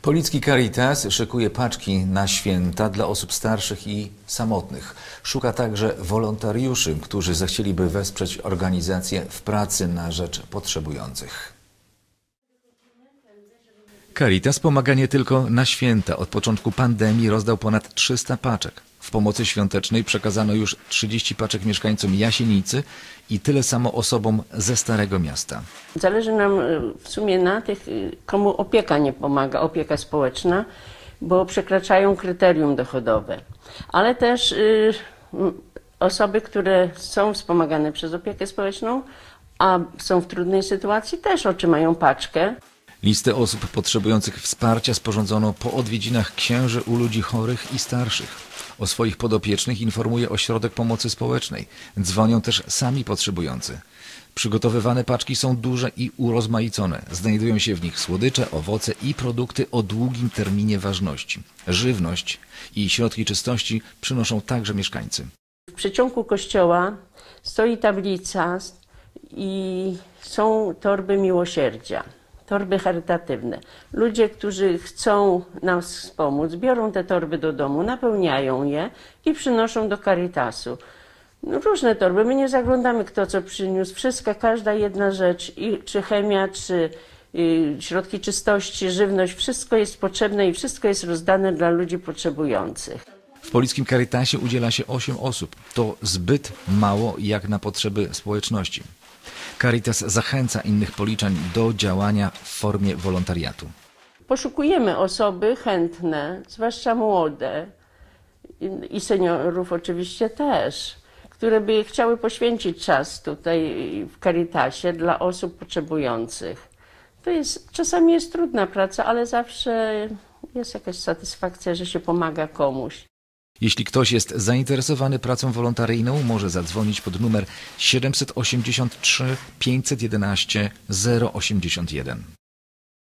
Policki Caritas szykuje paczki na święta dla osób starszych i samotnych. Szuka także wolontariuszy, którzy zechcieliby wesprzeć organizację w pracy na rzecz potrzebujących. Caritas pomaga nie tylko na święta. Od początku pandemii rozdał ponad 300 paczek. W pomocy świątecznej przekazano już 30 paczek mieszkańcom Jasienicy i tyle samo osobom ze Starego Miasta. Zależy nam w sumie na tych, komu opieka nie pomaga, opieka społeczna, bo przekraczają kryterium dochodowe. Ale też osoby, które są wspomagane przez opiekę społeczną, a są w trudnej sytuacji, też otrzymają paczkę. Listę osób potrzebujących wsparcia sporządzono po odwiedzinach księży u ludzi chorych i starszych. O swoich podopiecznych informuje Ośrodek Pomocy Społecznej. Dzwonią też sami potrzebujący. Przygotowywane paczki są duże i urozmaicone. Znajdują się w nich słodycze, owoce i produkty o długim terminie ważności. Żywność i środki czystości przynoszą także mieszkańcy. W przeciągu kościoła stoi tablica i są torby miłosierdzia. Torby charytatywne. Ludzie, którzy chcą nam wspomóc, biorą te torby do domu, napełniają je i przynoszą do Caritasu. Różne torby, my nie zaglądamy, kto co przyniósł. Każda jedna rzecz, czy chemia, czy środki czystości, żywność, wszystko jest potrzebne i wszystko jest rozdane dla ludzi potrzebujących. W Polickim Caritasie udziela się 8 osób. To zbyt mało jak na potrzeby społeczności. Caritas zachęca innych Policzan do działania w formie wolontariatu. Poszukujemy osoby chętne, zwłaszcza młode i seniorów oczywiście też, które by chciały poświęcić czas tutaj w Caritasie dla osób potrzebujących. Czasami jest trudna praca, ale zawsze jest jakaś satysfakcja, że się pomaga komuś. Jeśli ktoś jest zainteresowany pracą wolontaryjną, może zadzwonić pod numer 783 511 081.